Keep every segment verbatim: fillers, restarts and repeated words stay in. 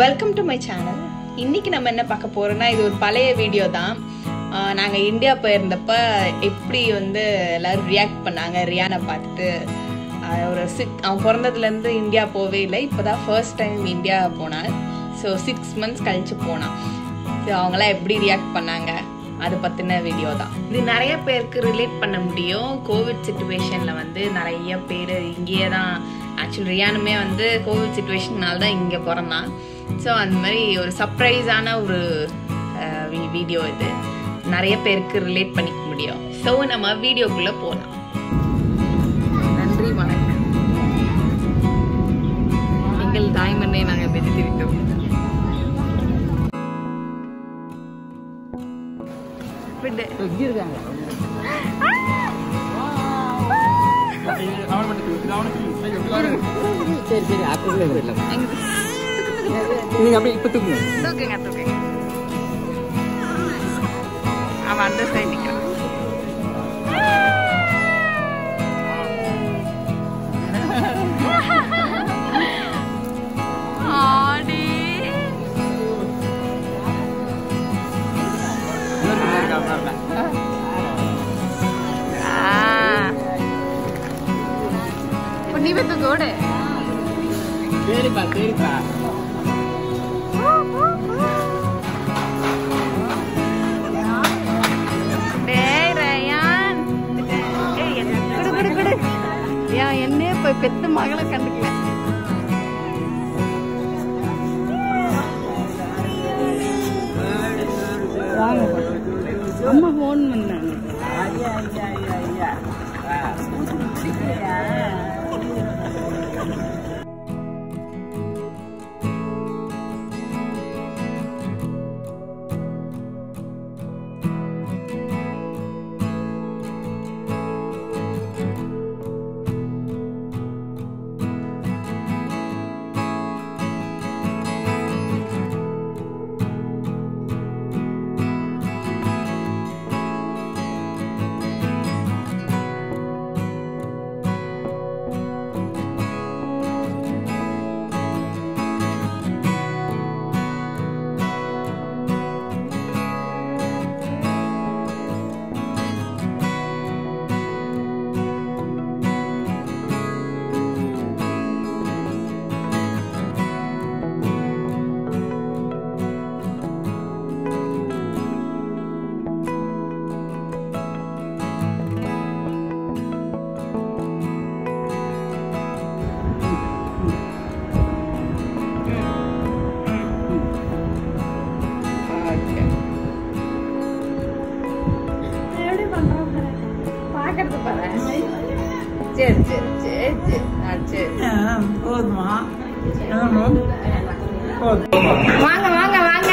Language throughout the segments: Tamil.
Welcome to my channel. இன்னைக்கு நம்ம என்ன பார்க்க போறோம்னா, இது ஒரு பழைய வீடியோ தான். நாங்கள் இந்தியா போயிருந்தப்ப எப்படி வந்து எல்லாரும் ரியாக்ட் பண்ணாங்க ரியானை பார்த்துட்டு. ஒரு சிக்ஸ் அவன் பிறந்ததுலேருந்து இந்தியா போவே இல்லை, இப்போ தான் ஃபர்ஸ்ட் டைம் இந்தியா போனான். ஸோ சிக்ஸ் மந்த்ஸ் கழிச்சு போனான். ஸோ அவங்களாம் எப்படி ரியாக்ட் பண்ணாங்க அதை பற்றின வீடியோ தான் இது. நிறைய பேருக்கு ரிலேட் பண்ண முடியும். கோவிட் சுச்சுவேஷனில் வந்து நிறைய பேர் இங்கேயே தான், ஆக்சுவலி ரியானுமே வந்து கோவிட் சுச்சுவேஷன்னால தான் இங்கே பிறந்தான். ஸோ அந்த மாதிரி ஒரு சர்ப்ரைஸான ஒரு வீடியோ இது, நிறைய பேருக்கு ரிலேட் பண்ணிக்க முடியும். ஸோ நம்ம வீடியோக்குள்ளே போகலாம். நன்றி, வணக்கம். எங்கள் தாய்மண்ணை நாங்கள் பெற்றுவிட்டோம். சரி சரி அப்பவே விடலாம். நீங்க அப்படியே இப்ப தூக்குங்க தூக்குங்க தூக்குங்க. அவன் அந்த சைடு நிற்கிறான். நீ வந்து கோடு சரிப்பா சரிப்பா. என்ன இப்ப பெத்த மகளை கண்டுக்கல. அம்மா போன் பண்ணாங்க. சரி சரி சரி சரி சரி போதுமா? வாங்க வாங்க வாங்க.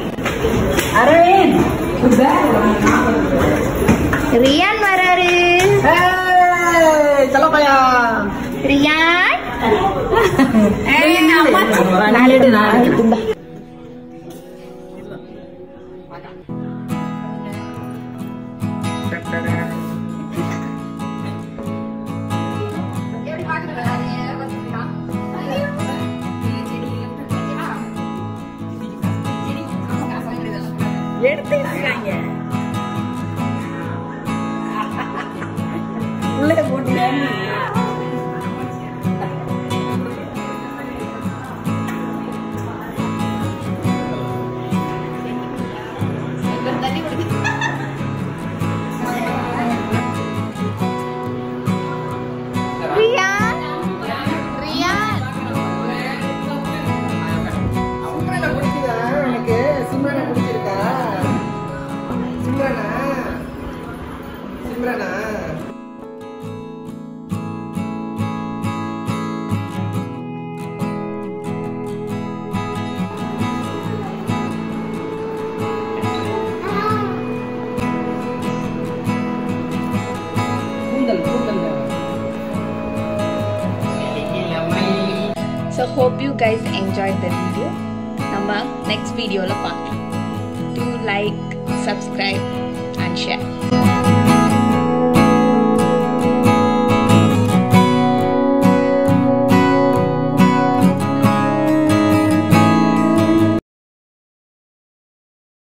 ரியான் வராரு. चलो भैया ரியான் நாளேடு நாளேடு எடுத்துக்காங்க உள்ளே போட்டு தண்ணி குடிக்க. ரியான் ரியான் சிம்ரனை பிடிக்குதா உனக்கு? சிம்ரனை பிடிச்சிருக்கா? சிம்ரனா சிம்ரனா கூந்தல் கூந்தல். So hope you guys enjoyed the video. நம்ம next video ல பார்க்கலாம். Do like, subscribe and share.